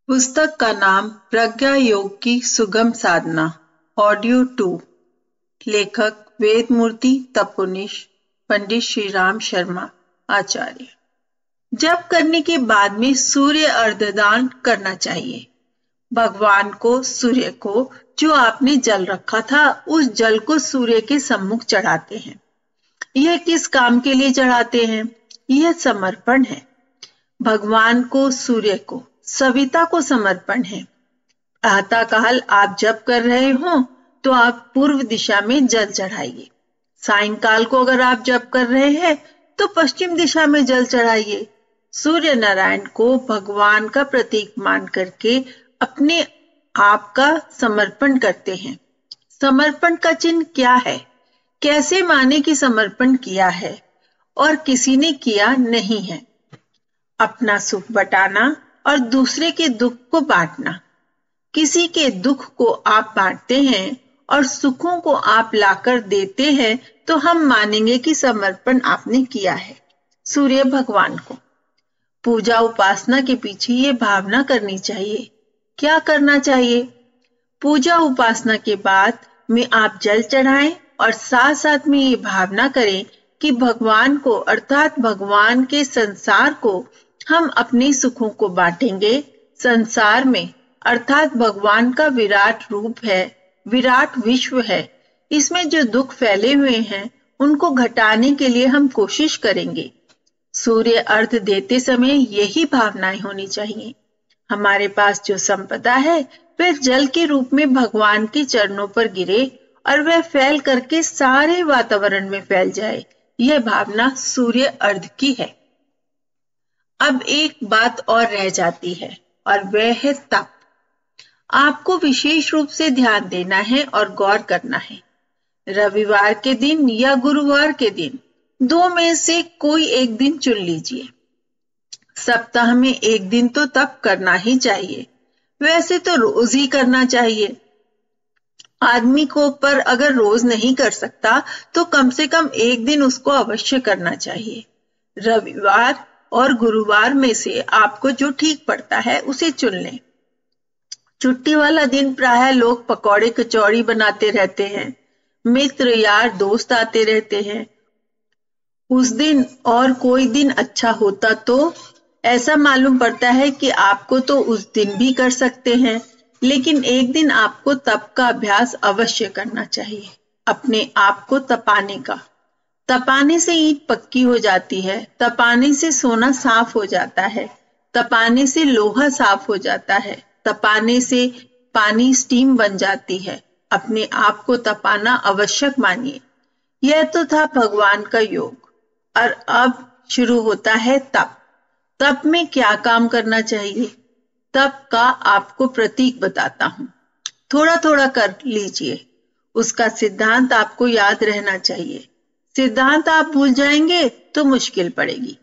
पुस्तक का नाम प्रज्ञा योग की सुगम साधना, ऑडियो 2। लेखक वेदमूर्ति तपोनिश, पंडित श्री राम शर्मा आचार्य। जप करने के बाद में सूर्य अर्घदान करना चाहिए। भगवान को, सूर्य को, जो आपने जल रखा था उस जल को सूर्य के सम्मुख चढ़ाते हैं। यह किस काम के लिए चढ़ाते हैं? यह समर्पण है। भगवान को, सूर्य को, सविता को समर्पण है। प्रातःकाल आप जप कर रहे हो तो आप पूर्व दिशा में जल चढ़ाइए। सायंकाल को अगर आप जप कर रहे हैं तो पश्चिम दिशा में जल चढ़ाइए। सूर्य नारायण को भगवान का प्रतीक मान करके अपने आप का समर्पण करते हैं। समर्पण का चिन्ह क्या है? कैसे माने कि समर्पण किया है और किसी ने किया नहीं है? अपना सुख बटाना और दूसरे के दुख को बांटना। किसी के दुख को आप बांटते हैं और सुखों को आप लाकर देते हैं तो हम मानेंगे कि समर्पण आपने किया है सूर्य भगवान को। पूजा उपासना के पीछे ये भावना करनी चाहिए। क्या करना चाहिए? पूजा उपासना के बाद में आप जल चढ़ाएं और साथ साथ में ये भावना करें कि भगवान को, अर्थात भगवान के संसार को हम अपने सुखों को बांटेंगे। संसार में अर्थात भगवान का विराट रूप है, विराट विश्व है। इसमें जो दुख फैले हुए हैं उनको घटाने के लिए हम कोशिश करेंगे। सूर्य अर्घ देते समय यही भावनाएं होनी चाहिए। हमारे पास जो संपदा है वह जल के रूप में भगवान के चरणों पर गिरे और वह फैल करके सारे वातावरण में फैल जाए। यह भावना सूर्य अर्घ की है। अब एक बात और रह जाती है और वह है तप। आपको विशेष रूप से ध्यान देना है और गौर करना है। रविवार के दिन या गुरुवार के दिन, दो में से कोई एक दिन चुन लीजिए। सप्ताह में एक दिन तो तप करना ही चाहिए। वैसे तो रोज ही करना चाहिए। आदमी को पर अगर रोज नहीं कर सकता तो कम से कम एक दिन उसको अवश्य करना चाहिए। रविवार और गुरुवार में से आपको जो ठीक पड़ता है उसे चुन लें। छुट्टी वाला दिन प्रायः लोग पकौड़े कचौड़ी बनाते रहते हैं। मित्र यार दोस्त आते रहते हैं। उस दिन और कोई दिन अच्छा होता तो ऐसा मालूम पड़ता है कि आपको तो उस दिन भी कर सकते हैं, लेकिन एक दिन आपको तप का अभ्यास अवश्य करना चाहिए। अपने आप को तपाने का। तपाने से ईंट पक्की हो जाती है। तपाने से सोना साफ हो जाता है। तपाने से लोहा साफ हो जाता है। तपाने से पानी स्टीम बन जाती है। अपने आप को तपाना आवश्यक मानिए। यह तो था भगवान का योग और अब शुरू होता है तप। तप में क्या काम करना चाहिए? तप का आपको प्रतीक बताता हूं। थोड़ा थोड़ा कर लीजिए। उसका सिद्धांत आपको याद रहना चाहिए। सिद्धांत आप भूल जाएंगे तो मुश्किल पड़ेगी।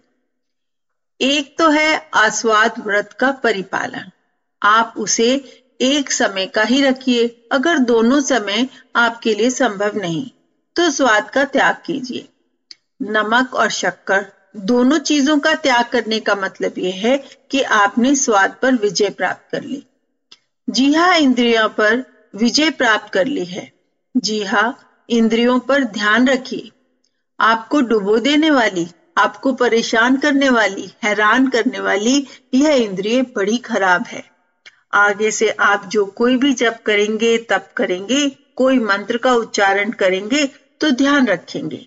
एक तो है आस्वाद व्रत का परिपालन। आप उसे एक समय का ही रखिए। अगर दोनों समय आपके लिए संभव नहीं तो स्वाद का त्याग कीजिए। नमक और शक्कर दोनों चीजों का त्याग करने का मतलब यह है कि आपने स्वाद पर विजय प्राप्त कर ली। जी हाँ, इंद्रियों पर विजय प्राप्त कर ली है। जी हाँ, इंद्रियों पर ध्यान रखिए। आपको डुबो देने वाली, आपको परेशान करने वाली, हैरान करने वाली यह इंद्रिय बड़ी खराब है। आगे से आप जो कोई भी जप करेंगे, तप करेंगे, कोई मंत्र का उच्चारण करेंगे तो ध्यान रखेंगे।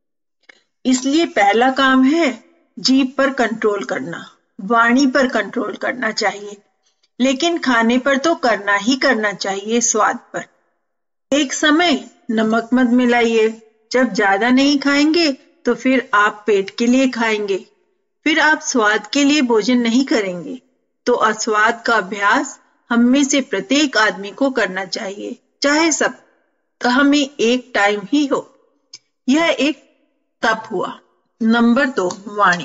इसलिए पहला काम है जीभ पर कंट्रोल करना, वाणी पर कंट्रोल करना चाहिए। लेकिन खाने पर तो करना ही करना चाहिए, स्वाद पर। एक समय नमक मत मिलाइए। जब ज्यादा नहीं खाएंगे तो फिर आप पेट के लिए खाएंगे। फिर आप स्वाद के लिए भोजन नहीं करेंगे। तो अस्वाद का अभ्यास हम में से प्रत्येक आदमी को करना चाहिए, चाहे सप्ताह में एक टाइम ही हो। यह एक तप हुआ। नंबर 2, वाणी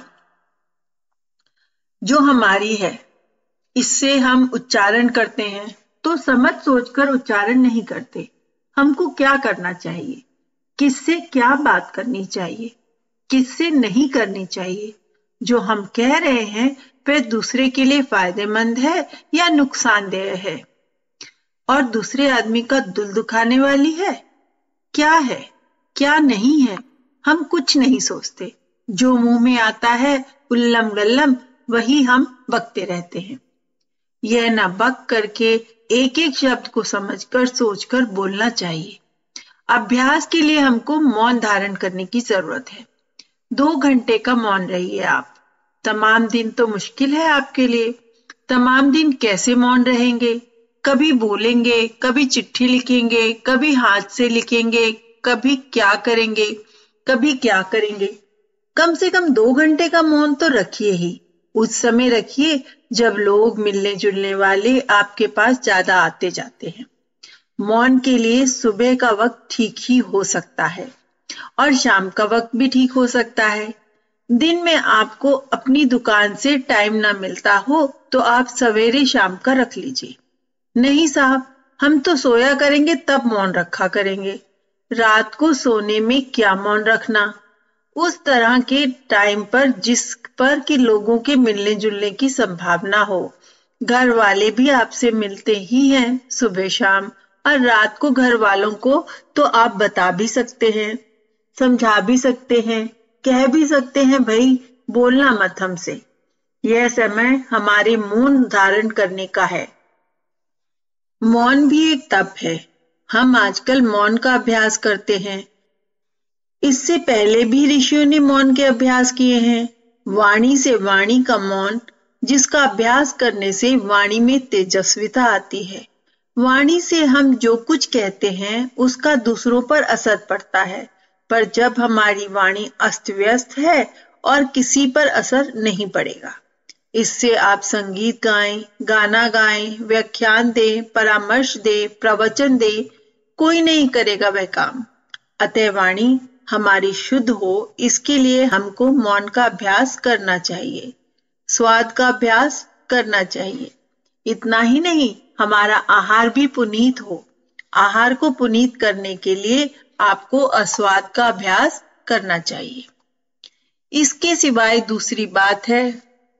जो हमारी है। इससे हम उच्चारण करते हैं तो समझ सोचकर उच्चारण नहीं करते। हमको क्या करना चाहिए, किससे क्या बात करनी चाहिए, किससे नहीं करनी चाहिए, जो हम कह रहे हैं वह दूसरे के लिए फायदेमंद है या नुकसानदेह है, और दूसरे आदमी का दिल दुखाने वाली है? क्या नहीं है? हम कुछ नहीं सोचते। जो मुंह में आता है उल्लम गल्लम वही हम बकते रहते हैं। यह न बक करके एक एक शब्द को समझकर सोचकर बोलना चाहिए। अभ्यास के लिए हमको मौन धारण करने की जरूरत है। 2 घंटे का मौन रहिए आप। तमाम दिन तो मुश्किल है आपके लिए। तमाम दिन कैसे मौन रहेंगे? कभी बोलेंगे, कभी चिट्ठी लिखेंगे, कभी हाथ से लिखेंगे, कभी क्या करेंगे। कम से कम 2 घंटे का मौन तो रखिए ही। उस समय रखिए जब लोग मिलने जुलने वाले आपके पास ज्यादा आते जाते हैं। मौन के लिए सुबह का वक्त ठीक ही हो सकता है और शाम का वक्त भी ठीक हो सकता है। दिन में आपको अपनी दुकान से टाइम ना मिलता हो तो आप सवेरे शाम का रख लीजिए। नहीं साहब, हम तो सोया करेंगे तब मौन रखा करेंगे। रात को सोने में क्या मौन रखना? उस तरह के टाइम पर जिस पर कि लोगों के मिलने जुलने की संभावना हो। घर वाले भी आपसे मिलते ही हैं सुबह शाम, और रात को घर वालों को तो आप बता भी सकते हैं, समझा भी सकते हैं, कह भी सकते हैं, भाई बोलना मत हमसे। यह समय हमारे मौन धारण करने का है। मौन भी एक तप है। हम आजकल मौन का अभ्यास करते हैं। इससे पहले भी ऋषियों ने मौन के अभ्यास किए हैं। वाणी से वाणी का मौन, जिसका अभ्यास करने से वाणी में तेजस्विता आती है। वाणी से हम जो कुछ कहते हैं उसका दूसरों पर असर पड़ता है, पर जब हमारी वाणी अस्त व्यस्त है और किसी पर असर नहीं पड़ेगा। इससे आप संगीत गाएं, गाना गाएं, व्याख्यान दें, परामर्श दें, प्रवचन दें, कोई नहीं करेगा वह काम। अतः वाणी हमारी शुद्ध हो, इसके लिए हमको मौन का अभ्यास करना चाहिए, स्वाद का अभ्यास करना चाहिए। इतना ही नहीं, हमारा आहार भी पुनीत हो। आहार को पुनीत करने के लिए आपको अस्वाद का अभ्यास करना चाहिए। इसके सिवाय दूसरी बात है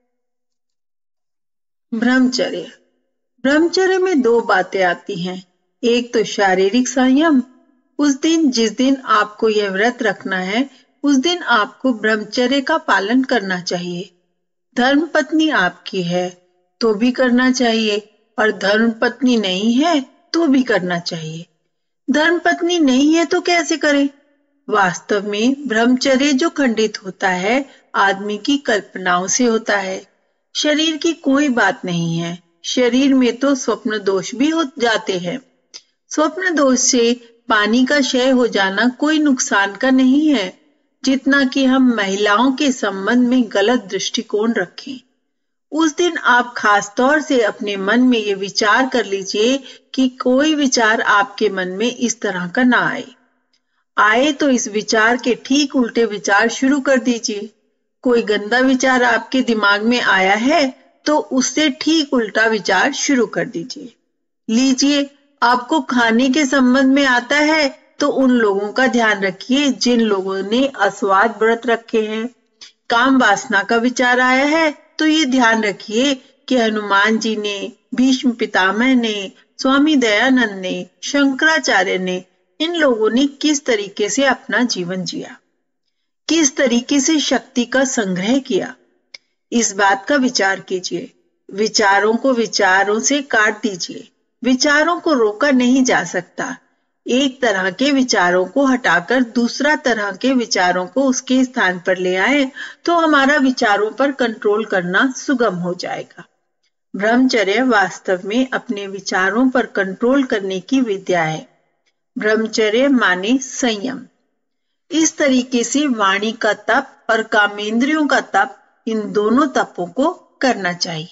ब्रह्मचर्य। ब्रह्मचर्य में 2 बातें आती हैं। एक तो शारीरिक संयम। उस दिन जिस दिन आपको यह व्रत रखना है, उस दिन आपको ब्रह्मचर्य का पालन करना चाहिए। धर्म पत्नी आपकी है तो भी करना चाहिए, और धर्म पत्नी नहीं है तो भी करना चाहिए। धर्म पत्नी नहीं है तो कैसे करें? वास्तव में ब्रह्मचर्य जो खंडित होता है, आदमी की कल्पनाओं से होता है। शरीर की कोई बात नहीं है। शरीर में तो स्वप्न दोष भी हो जाते हैं। स्वप्न दोष से पानी का क्षय हो जाना कोई नुकसान का नहीं है, जितना कि हम महिलाओं के संबंध में गलत दृष्टिकोण रखें। उस दिन आप खास तौर से अपने मन में ये विचार कर लीजिए कि कोई विचार आपके मन में इस तरह का ना आए तो इस विचार के ठीक उल्टे विचार शुरू कर दीजिए। कोई गंदा विचार आपके दिमाग में आया है तो उससे ठीक उल्टा विचार शुरू कर दीजिए। लीजिए, आपको खाने के संबंध में आता है तो उन लोगों का ध्यान रखिए जिन लोगों ने अस्वाद व्रत रखे हैं। काम वासना का विचार आया है तो ये ध्यान रखिए कि हनुमान जी ने, भीष्म पितामह ने, स्वामी दयानंद ने, शंकराचार्य ने, इन लोगों ने किस तरीके से अपना जीवन जिया, किस तरीके से शक्ति का संग्रह किया, इस बात का विचार कीजिए। विचारों को विचारों से काट दीजिए। विचारों को रोका नहीं जा सकता। एक तरह के विचारों को हटाकर दूसरा तरह के विचारों को उसके स्थान पर ले आए तो हमारा विचारों पर कंट्रोल करना सुगम हो जाएगा। ब्रह्मचर्य वास्तव में अपने विचारों पर कंट्रोल करने की विद्या है। ब्रह्मचर्य माने संयम। इस तरीके से वाणी का तप और कामेंद्रियों का तप, इन दोनों तपों को करना चाहिए।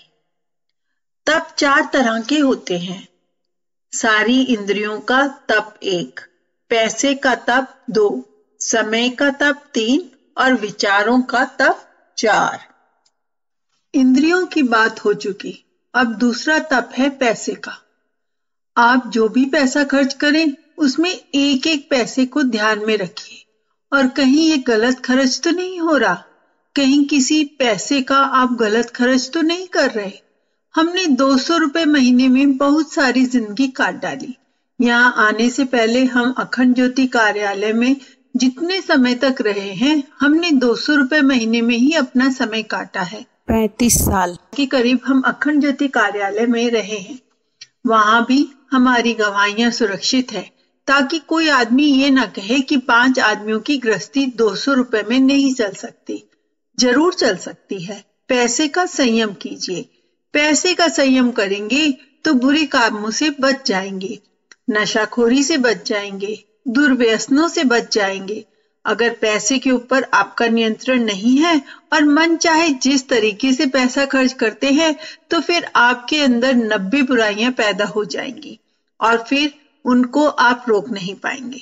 तप 4 तरह के होते हैं। सारी इंद्रियों का तप 1, पैसे का तप 2, समय का तप 3 और विचारों का तप 4। इंद्रियों की बात हो चुकी, अब दूसरा तप है पैसे का। आप जो भी पैसा खर्च करें उसमें एक एक पैसे को ध्यान में रखिए और कहीं ये गलत खर्च तो नहीं हो रहा, कहीं किसी पैसे का आप गलत खर्च तो नहीं कर रहे। हमने 200 रुपए महीने में बहुत सारी जिंदगी काट डाली। यहाँ आने से पहले हम अखंड ज्योति कार्यालय में जितने समय तक रहे हैं, हमने 200 रुपए महीने में ही अपना समय काटा है। 35 साल के करीब हम अखंड ज्योति कार्यालय में रहे हैं। वहां भी हमारी गवाहियां सुरक्षित है, ताकि कोई आदमी ये ना कहे कि 5 आदमियों की गृहस्थी 200 रुपए में नहीं चल सकती। जरूर चल सकती है। पैसे का संयम कीजिए। पैसे का संयम करेंगे तो बुरे कामों से बच जाएंगे, नशाखोरी से बच जाएंगे, दुर्व्यसनों से बच जाएंगे। अगर पैसे के ऊपर आपका नियंत्रण नहीं है और मन चाहे जिस तरीके से पैसा खर्च करते हैं, तो फिर आपके अंदर 90 बुराइयां पैदा हो जाएंगी और फिर उनको आप रोक नहीं पाएंगे।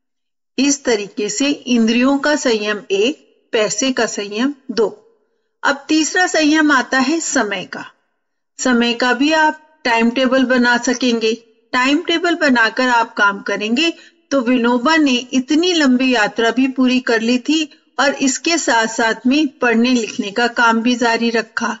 इस तरीके से इंद्रियों का संयम 1, पैसे का संयम 2। अब तीसरा संयम आता है समय का। समय का भी आप टाइम टेबल बना सकेंगे। टाइम टेबल बनाकर आप काम करेंगे तो विनोबा ने इतनी लंबी यात्रा भी पूरी कर ली थी और इसके साथ साथ में पढ़ने लिखने का काम भी जारी रखा।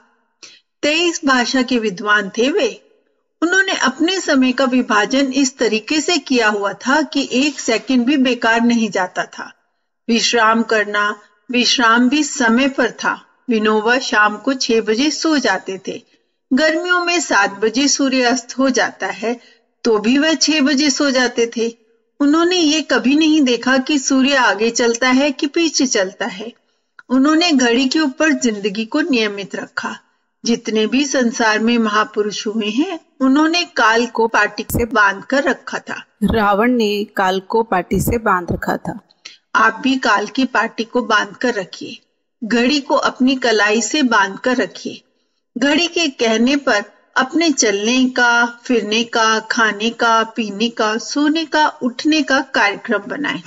23 भाषा के विद्वान थे वे। उन्होंने अपने समय का विभाजन इस तरीके से किया हुआ था कि 1 सेकंड भी बेकार नहीं जाता था। विश्राम करना, विश्राम भी समय पर था। विनोबा शाम को 6 बजे सो जाते थे। गर्मियों में 7 बजे सूर्य अस्त हो जाता है, तो भी वह 6 बजे सो जाते थे। उन्होंने ये कभी नहीं देखा कि सूर्य आगे चलता है कि पीछे चलता है। उन्होंने घड़ी के ऊपर जिंदगी को नियमित रखा। जितने भी संसार में महापुरुष हुए हैं, उन्होंने काल को पाटी से बांध कर रखा था। रावण ने काल को पाटी से बांध रखा था। आप भी काल की पाटी को बांध कर रखिए। घड़ी को अपनी कलाई से बांध कर रखिए। घड़ी के कहने पर अपने चलने का, फिरने का, खाने का, पीने का, सोने का, उठने का कार्यक्रम बनाएं।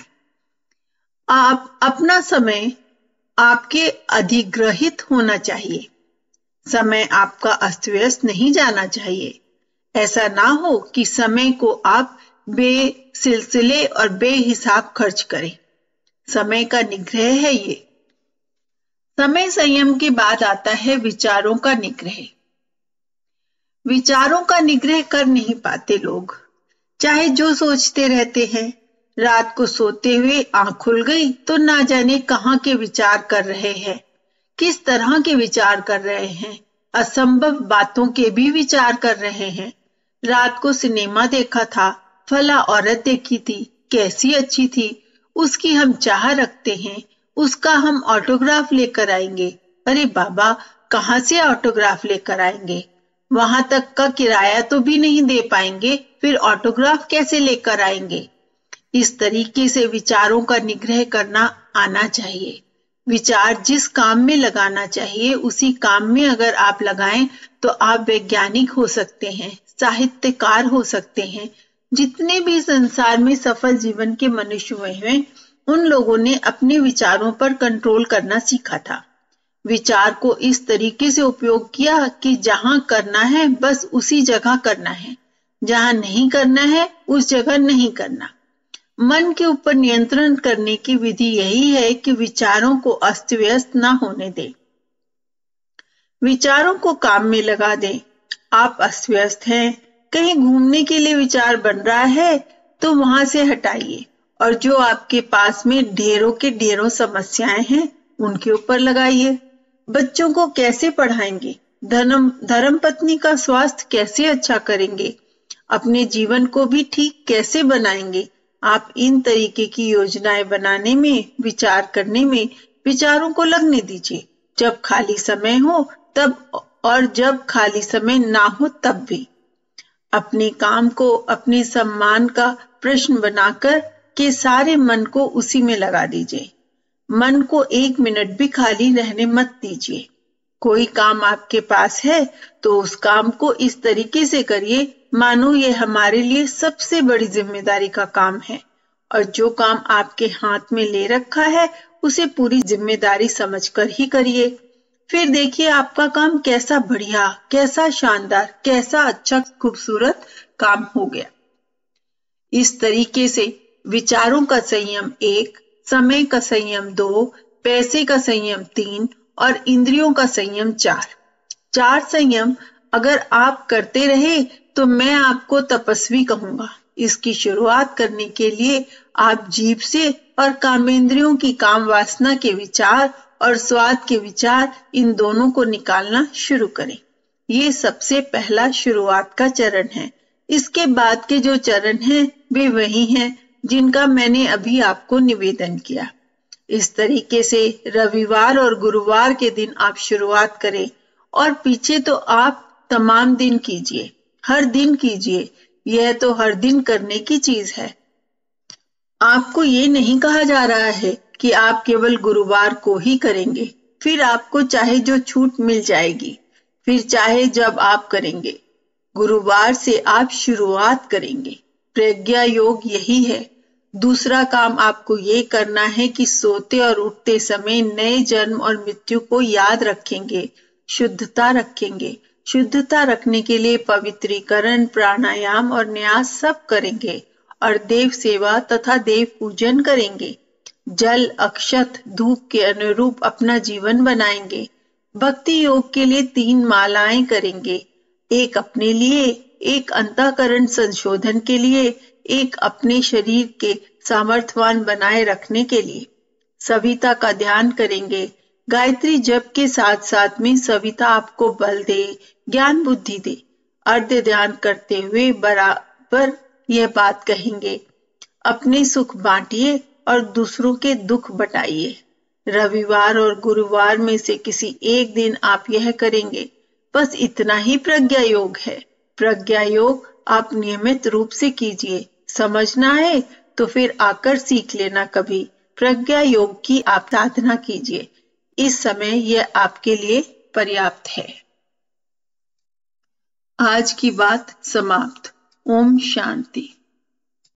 आप अपना समय आपके अधिग्रहित होना चाहिए। समय आपका अस्त व्यस्त नहीं जाना चाहिए। ऐसा ना हो कि समय को आप बेसिलसिले और बेहिसाब खर्च करें। समय का निग्रह है ये। समय संयम के बाद आता है विचारों का निग्रह। विचारों का निग्रह कर नहीं पाते लोग, चाहे जो सोचते रहते हैं। रात को सोते हुए आंख खुल गई तो ना जाने कहां के विचार कर रहे हैं, किस तरह के विचार कर रहे हैं। असंभव बातों के भी विचार कर रहे हैं। रात को सिनेमा देखा था, फला औरत देखी थी, कैसी अच्छी थी, उसकी हम चाह रखते हैं, उसका हम ऑटोग्राफ लेकर आएंगे। अरे बाबा, कहां से ऑटोग्राफ लेकर आएंगे? वहां तक का किराया तो भी नहीं दे पाएंगे, फिर ऑटोग्राफ कैसे लेकर आएंगे? इस तरीके से विचारों का निग्रह करना आना चाहिए। विचार जिस काम में लगाना चाहिए उसी काम में अगर आप लगाएं तो आप वैज्ञानिक हो सकते हैं, साहित्यकार हो सकते हैं। जितने भी संसार में सफल जीवन के मनुष्य हुए हैं, उन लोगों ने अपने विचारों पर कंट्रोल करना सीखा था। विचार को इस तरीके से उपयोग किया कि जहां करना है बस उसी जगह करना है, जहां नहीं करना है उस जगह नहीं करना। मन के ऊपर नियंत्रण करने की विधि यही है कि विचारों को अस्त व्यस्त ना होने दें। विचारों को काम में लगा दें। आप अस्त व्यस्त हैं, कहीं घूमने के लिए विचार बन रहा है तो वहां से हटाइए और जो आपके पास में ढेरों के ढेरों समस्याएं हैं उनके ऊपर लगाइए। बच्चों को कैसे पढ़ाएंगे? धर्म पत्नी का स्वास्थ्य कैसे अच्छा करेंगे? अपने जीवन को भी ठीक कैसे बनाएंगे? आप इन तरीके की योजनाएं बनाने में, विचार करने में विचारों को लगने दीजिए। जब खाली समय हो तब और जब खाली समय ना हो तब भी। अपने काम को अपने सम्मान का प्रश्न बनाकर के सारे मन को उसी में लगा दीजिए। मन को 1 मिनट भी खाली रहने मत दीजिए। कोई काम आपके पास है तो उस काम को इस तरीके से करिए मानो ये हमारे लिए सबसे बड़ी जिम्मेदारी का काम है, और जो काम आपके हाथ में ले रखा है उसे पूरी जिम्मेदारी समझकर ही करिए। फिर देखिए आपका काम कैसा बढ़िया, कैसा शानदार, कैसा अच्छा खूबसूरत काम हो गया। इस तरीके से विचारों का संयम 1, समय का संयम 2, पैसे का संयम 3 और इंद्रियों का संयम 4 संयम अगर आप करते रहे तो मैं आपको तपस्वी कहूंगा। इसकी शुरुआत करने के लिए आप जीभ से और कामेंद्रियों की काम वासना के विचार और स्वाद के विचार, इन दोनों को निकालना शुरू करें। ये सबसे पहला शुरुआत का चरण है। इसके बाद के जो चरण हैं वे वही हैं जिनका मैंने अभी आपको निवेदन किया। इस तरीके से रविवार और गुरुवार के दिन आप शुरुआत करें और पीछे तो आप तमाम दिन कीजिए, हर दिन कीजिए। यह तो हर दिन करने की चीज है। आपको ये नहीं कहा जा रहा है कि आप केवल गुरुवार को ही करेंगे, फिर आपको चाहे जो छूट मिल जाएगी, फिर चाहे जब आप करेंगे। गुरुवार से आप शुरुआत करेंगे। प्रज्ञा योग यही है। दूसरा काम आपको ये करना है कि सोते और उठते समय नए जन्म और मृत्यु को याद रखेंगे, शुद्धता रखेंगे। शुद्धता रखने के लिए पवित्रीकरण, प्राणायाम और न्यास सब करेंगे और देव सेवा तथा देव पूजन करेंगे। जल, अक्षत, धूप के अनुरूप अपना जीवन बनाएंगे। भक्ति योग के लिए 3 मालाएं करेंगे, एक अपने लिए, एक अंतःकरण संशोधन के लिए, एक अपने शरीर के सामर्थ्यवान बनाए रखने के लिए। सविता का ध्यान करेंगे। गायत्री जप के साथ साथ में सविता आपको बल दे, ज्ञान बुद्धि दे। अर्ध ध्यान करते हुए बराबर यह बात कहेंगे, अपने सुख बांटिए और दूसरों के दुख बटाइए। रविवार और गुरुवार में से किसी एक दिन आप यह करेंगे। बस इतना ही प्रज्ञा योग है। प्रज्ञा योग आप नियमित रूप से कीजिए। समझना है तो फिर आकर सीख लेना कभी। प्रज्ञा योग की आप साधना कीजिए। इस समय यह आपके लिए पर्याप्त है। आज की बात समाप्त। ओम शांति।